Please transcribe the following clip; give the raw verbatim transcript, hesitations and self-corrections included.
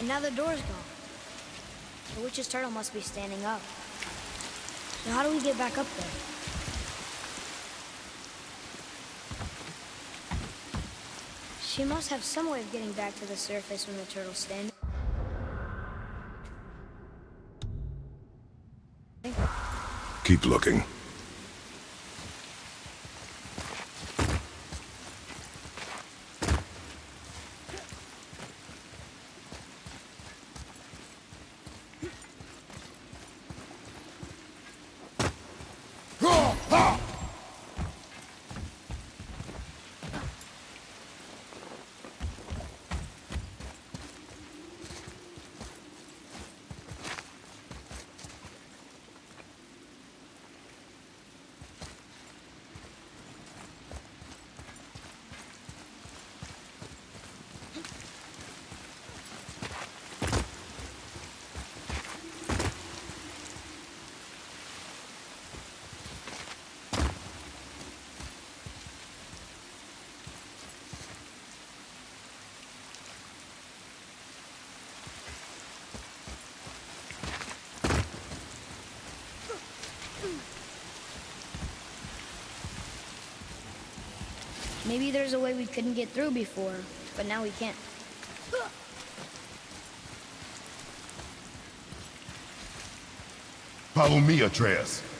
And now the door's gone. The witch's turtle must be standing up. So how do we get back up there? She must have some way of getting back to the surface when the turtle's standing. Keep looking. Maybe there's a way we couldn't get through before, but now we can't. Follow me, Atreus.